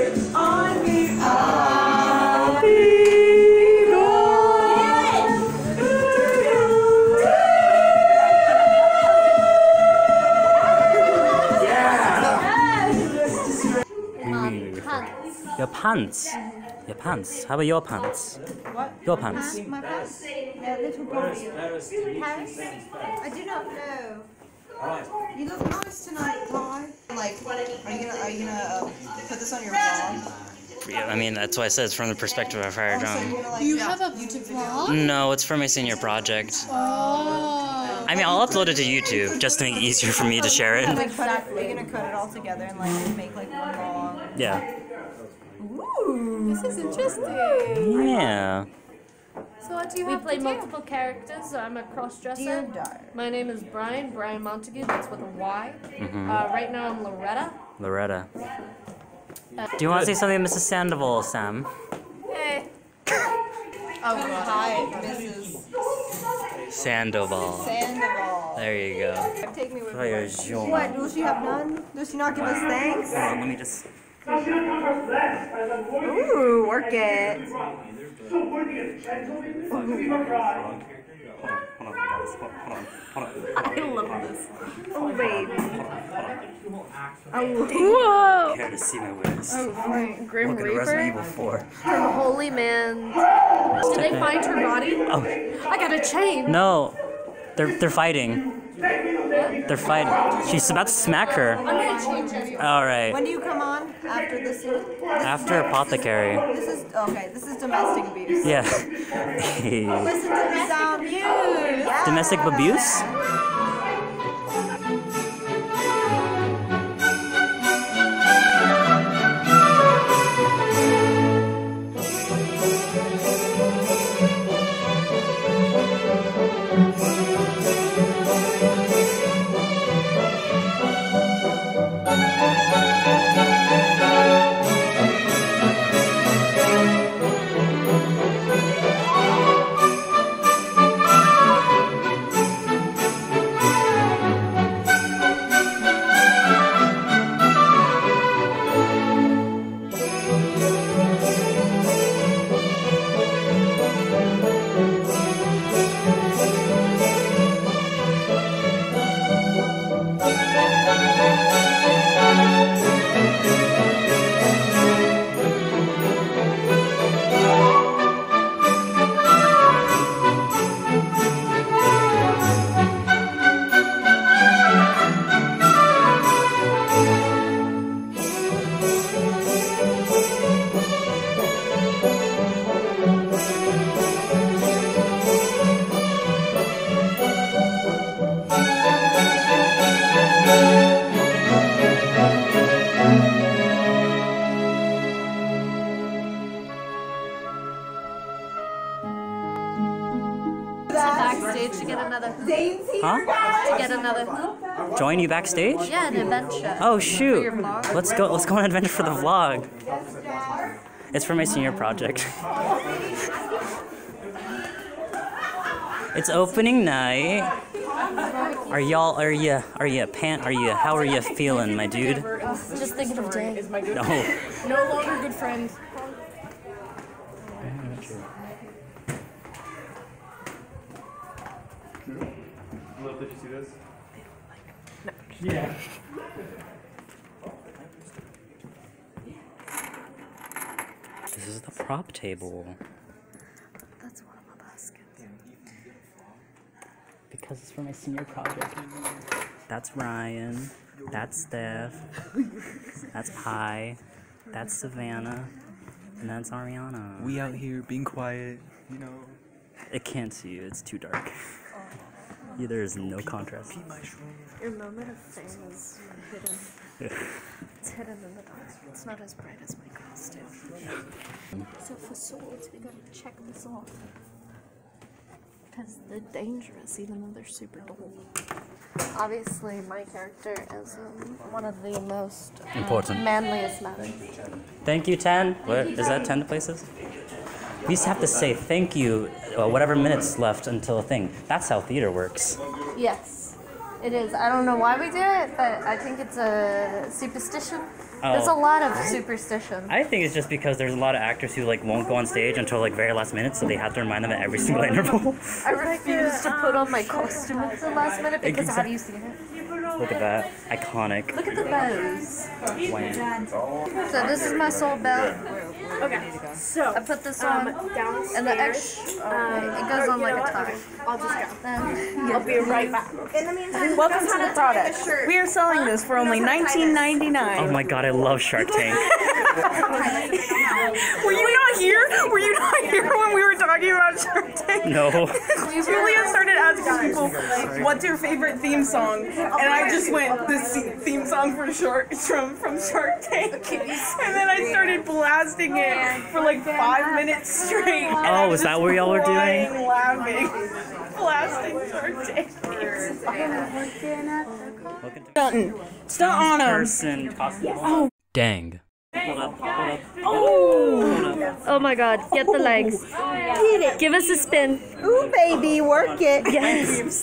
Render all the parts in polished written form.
on me. Your pants. Your pants. How about your pants? What? Your pants. My pants? They're little puffy. Paris? I do not know. You look nice tonight, Ty. Like, are you gonna put this on your vlog? Yeah, I mean, that's why I said it's from the perspective of Friar John. You have a YouTube vlog? No, it's for my senior project. Oh. I mean, I'll upload it to YouTube just to make it easier for me to share it. Exactly. You're gonna cut it all together and like make like one long. Yeah. Ooh, this is interesting. Yeah. So what do you have to do? Multiple characters. I'm a cross-dresser. Dear daughter. My name is Brian Montague. That's with a Y. Right now I'm Loretta. Loretta. Do you want to say something to Mrs. Sandoval, Sam? Hey. Oh, hi, Mrs. Sandoval. Sandoval. There you go. Take me with Friar you. John. What? Does she have none? Does she not give us thanks? Hold on, let me just... Ooh, work it. I love this. Oh, baby. Oh, Whoa! Care to see my ways. Oh, right. Grim Look at Resident Evil Reaper 4. from Holy Man. Did they find her body? Oh. I got a chain. No. They're fighting. They're fighting. She's about to smack her. I'm gonna change anyway. Alright. when do you come on? After this? After Apothecary. This is, okay, this is domestic abuse. Yeah. Listen to the sound abuse. Yeah. Domestic abuse? Backstage to get another hoop. Huh? To get another hoop. Join you backstage? Yeah, an adventure. Oh For shoot. your vlog. Let's go on an adventure for the vlog. It's for my senior project. It's opening night. How are you feeling, my dude? Just thinking of Jay. No. No longer good friends. Love, did you see this? No. Yeah. This is the prop table. That's one of my baskets. Because it's for my senior project. That's Ryan. That's Steph. That's Pi. That's Savannah. And that's Ariana. We out here being quiet, you know. It can't see you, it's too dark. Yeah, there is no contrast. Your moment of fame is hidden. It's hidden in the dark. It's not as bright as my costume. So for swords, we gotta check this off. Because they're dangerous, even though they're super dull. Obviously, my character is one of the most Important. manliest men. Thank you, 10. What, is that 10 places? We used to have to say thank you whatever minutes left until a thing. That's how theater works. Yes, it is. I don't know why we do it, but I think it's a superstition. There's a lot of superstition. I think it's just because there's a lot of actors who like won't go on stage until like very last minute, so they have to remind them at every single interval. I refuse to put on my costume at the last minute because have you seen it? Look at that. Iconic. Look at the bows. Wow. So this is my soul belt. Okay, so I put this on, and the X, it goes on like a tie. I'll just go. Then, I'll be right back. In the meantime, Welcome to the product. We are selling this for only $19.99. Oh my god, I love Shark Tank. Were you not here? Were you not here when we were talking about Shark Tank? No. Julia started asking people, "What's your favorite theme song?" And I just went, "The theme song from Shark Tank." And then I started blasting it for like 5 minutes straight. Oh, is that what y'all were doing? Laughing, blasting Shark Tank. Stunting. Stunt on him. Person costume. Dang. oh my god, get the legs. Get it. Give us a spin. Ooh, baby, work it. Yes.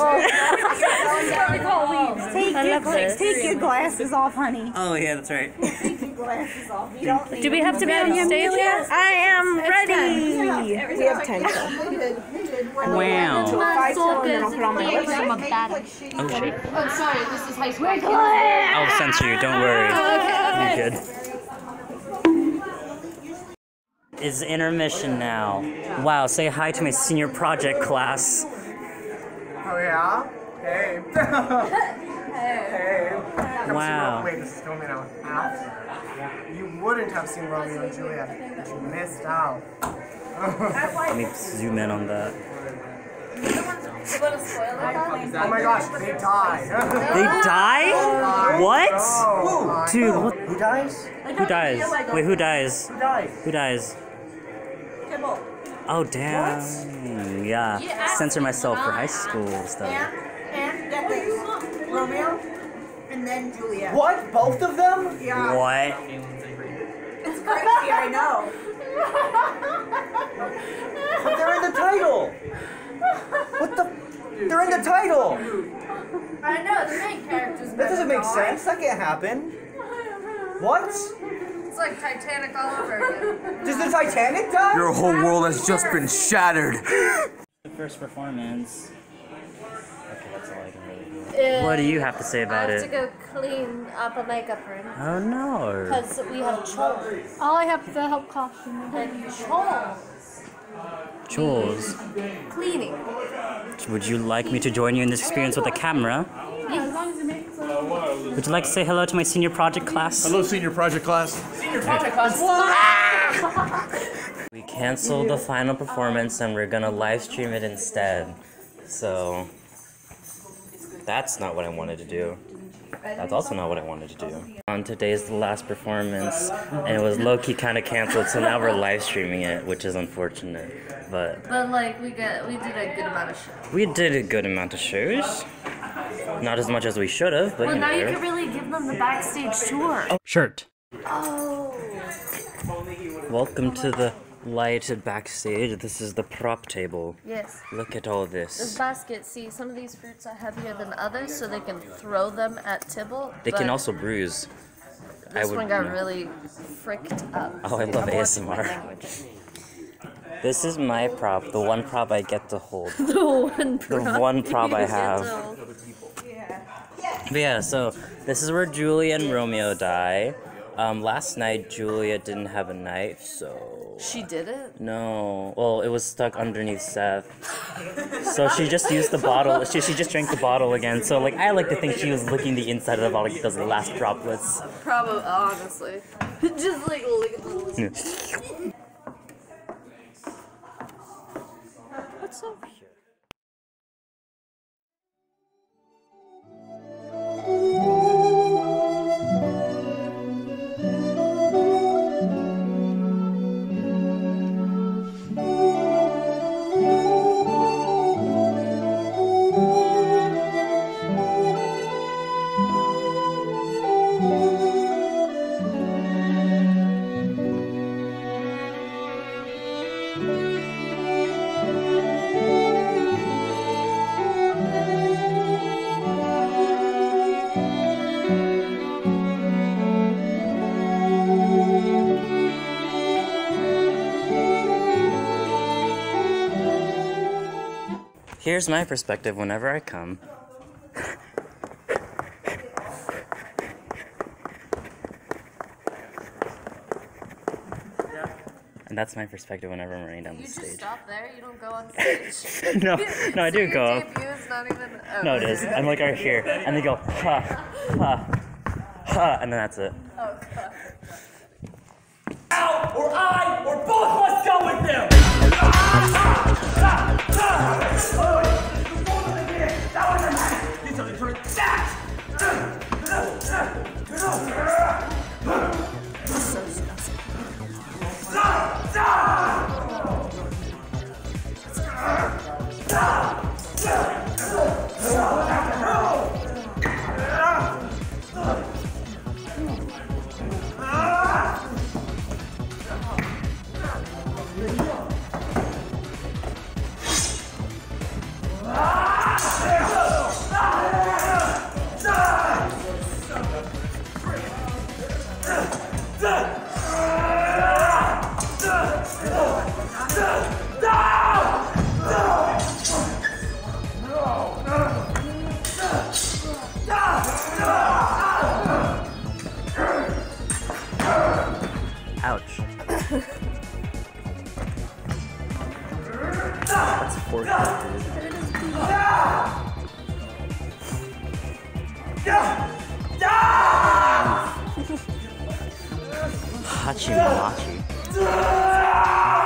Take your glasses off, honey. Oh yeah, that's right. Take your glasses off. You don't need Do we have to be on stage yet? I am ready. We have 10. Wow. My soul goes Oh shit. Oh, sorry, this is high school. I'll censor you, don't worry. You're good. It's intermission now. Wow, say hi to my senior project class. Oh yeah? Hey. Hey. Wow. Wait, this is filming out. You wouldn't have seen Romeo and Juliet, but you missed out. Let me zoom in on that. Oh my gosh, they die. They die? What? Oh, Dude, what? who dies? Who dies? Wait, who dies? Who dies? Who dies? Oh, damn. Yeah. Censor myself for high school stuff. And get this. Romeo, and then Juliet. What? Both of them? Yeah. What? It's crazy, I know. But they're in the title. What the? They're in the title. I know, the main character's That doesn't make sense. That can't happen. What? It's like Titanic all over again. Does the Titanic die? Your whole world has just been shattered. The first performance. Okay, that's all I can really do. What do you have to say about I have it? to go clean up a makeup room. Oh no. Because we have chores. All I have to help costume and chores. Jules, Cleaning. would you like me to join you in this experience with a camera? Yes. Would you like to say hello to my senior project class? Hello, senior project class. We canceled the final performance and we're gonna live stream it instead. So that's not what I wanted to do. That's also not what I wanted to do. Today's the last performance and it was low-key kind of canceled, so now we're live streaming it, which is unfortunate. But like we did a good amount of shows. we did a good amount of shows. Not as much as we should have, but Well, you know. now you can really give them the backstage tour. Shirt. Oh. Welcome to the lighted backstage. This is the prop table. Yes. Look at all This this. basket, see, some of these fruits are heavier than others, so they can throw them at Tibble. They can but also bruise. This one got know. really fricked up. Oh, I love ASMR. This is my prop, the one prop I get to hold. The one prop I have. But yeah, so this is where Julia and Romeo die. Last night Julia didn't have a knife, so... She did it? No. Well, it was stuck underneath Seth. So she just used the bottle. She just drank the bottle again. So, like, I like to think she was licking the inside of the bottle, like those last droplets. Probably, honestly. Just like lick the What's over here? Here's my perspective whenever I come. And that's my perspective whenever I'm running down the stage. You just stop there? You don't go on stage? No, I do go. Your debut is not even... Oh. No, it is. I'm like right here. And they go, ha, ha, ha, and then that's it. Oh, God. Out, or I, or both must go with them! These are the turn that! Ouch. That's 4 dude. Hachi Machi.